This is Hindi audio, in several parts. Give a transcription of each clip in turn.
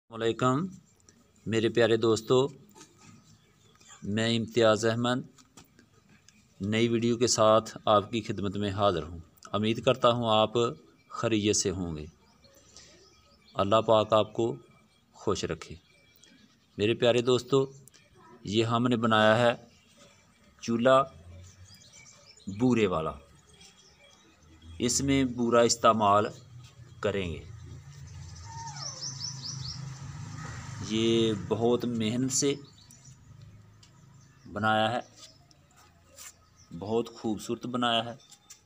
वालेकुम मेरे प्यारे दोस्तों, मैं इम्तियाज़ अहमद नई वीडियो के साथ आपकी खिदमत में हाज़िर हूँ। उम्मीद करता हूँ आप खैरियत से होंगे। अल्लाह पाक आपको खुश रखे। मेरे प्यारे दोस्तों, ये हमने बनाया है चूल्हा बूरे वाला। इसमें बूरा इस्तेमाल करेंगे। ये बहुत मेहनत से बनाया है, बहुत खूबसूरत बनाया है।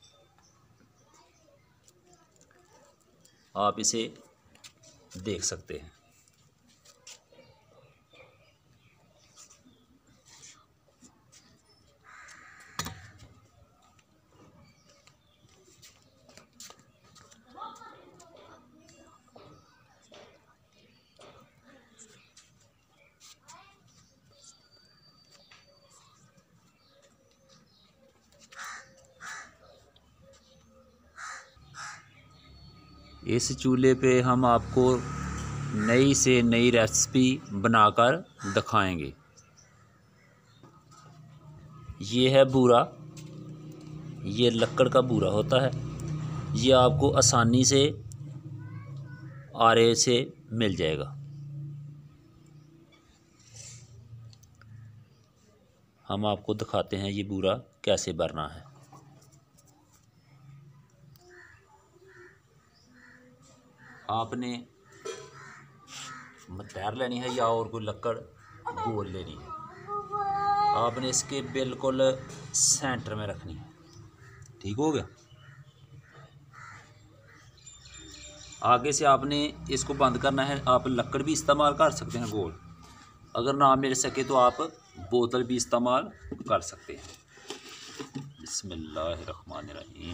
आप इसे देख सकते हैं। इस चूल्हे पे हम आपको नई से नई रेसिपी बनाकर दिखाएंगे। ये है बूरा, ये लकड़ का बूरा होता है। ये आपको आसानी से आरे से मिल जाएगा। हम आपको दिखाते हैं ये बूरा कैसे भरना है। आपने मतैर लेनी है या और कोई लकड़ गोल लेनी है। आपने इसके बिल्कुल सेंटर में रखनी है। ठीक हो गया। आगे से आपने इसको बंद करना है। आप लकड़ भी इस्तेमाल कर सकते हैं गोल। अगर ना मिल सके तो आप बोतल भी इस्तेमाल कर सकते हैं। बिस्मिल्लाहिर्रहमानिर्रहीम।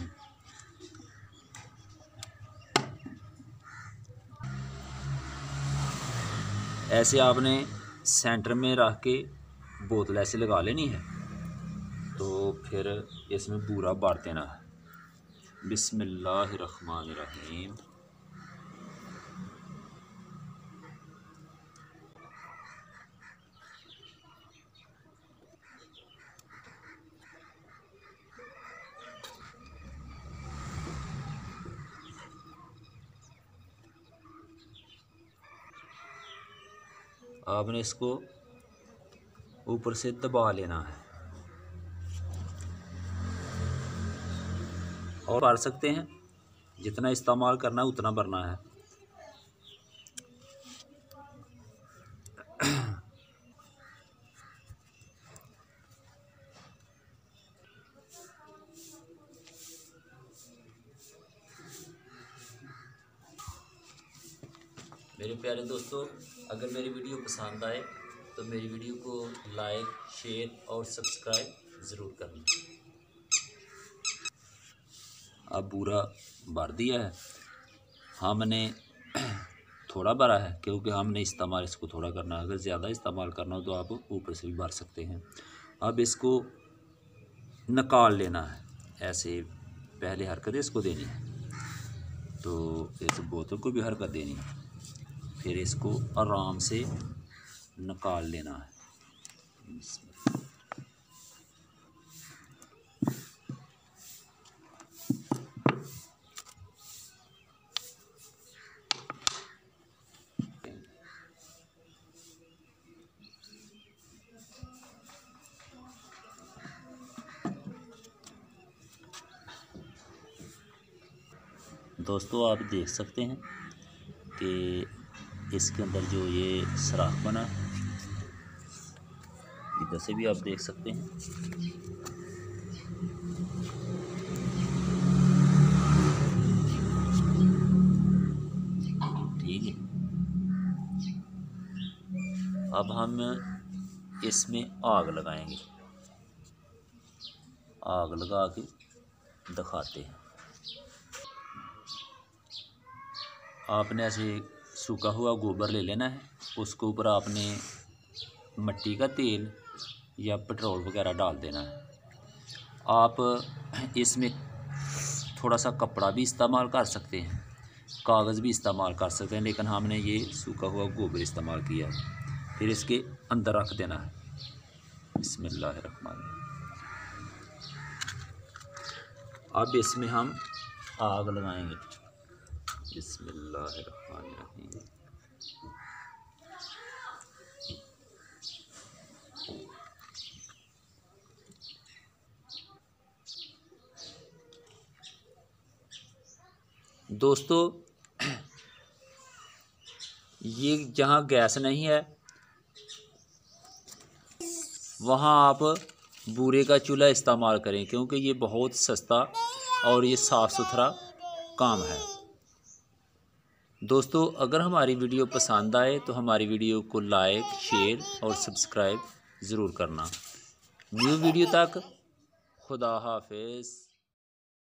ऐसे आपने सेंटर में रख के बोतल ऐसे लगा लेनी है, तो फिर इसमें बूरा भर देना है। बिस्मिल्लाहिर्रहमानिर्रहीम। आपने इसको ऊपर से दबा लेना है और भर सकते हैं। जितना इस्तेमाल करना है उतना भरना है। मेरे प्यारे दोस्तों, अगर मेरी वीडियो पसंद आए तो मेरी वीडियो को लाइक, शेयर और सब्सक्राइब ज़रूर करना। अब बूरा भर दिया है। हमने थोड़ा भरा है क्योंकि हमने इस्तेमाल इसको थोड़ा करना है। अगर ज़्यादा इस्तेमाल करना हो तो आप ऊपर से भी भर सकते हैं। अब इसको निकाल लेना है। ऐसे पहले हरकत इसको देनी है, तो इस बोतल को भी हरकत देनी है। फिर इसको आराम से निकाल लेना है। दोस्तों, आप देख सकते हैं कि इसके अंदर जो ये सुराख बना, इधर से भी आप देख सकते हैं। ठीक है। अब हम इसमें आग लगाएंगे। आग लगा के दिखाते हैं। आपने ऐसे सूखा हुआ गोबर ले लेना है। उसके ऊपर आपने मिट्टी का तेल या पेट्रोल वगैरह डाल देना है। आप इसमें थोड़ा सा कपड़ा भी इस्तेमाल कर सकते हैं। کاغذ بھی استعمال کر سکتے ہیں، لیکن ہم نے یہ سوکھا ہوا گوبر استعمال کیا ہے۔ پھر اس کے اندر رکھ دینا ہے۔ بسم اللہ الرحمن الرحیم۔ اب اس میں ہم آگ لگائیں گے۔ بسم اللہ الرحمن الرحیم۔ دوستو یہ جہاں گیس نہیں ہے وہاں آپ بورے کا چولہا استعمال کریں، کیونکہ یہ بہت سستا اور یہ صاف ستھرا کام ہے۔ دوستو اگر ہماری ویڈیو پسند آئے تو ہماری ویڈیو کو لائک، شیئر اور سبسکرائب ضرور کرنا۔ نیو ویڈیو تک خدا حافظ۔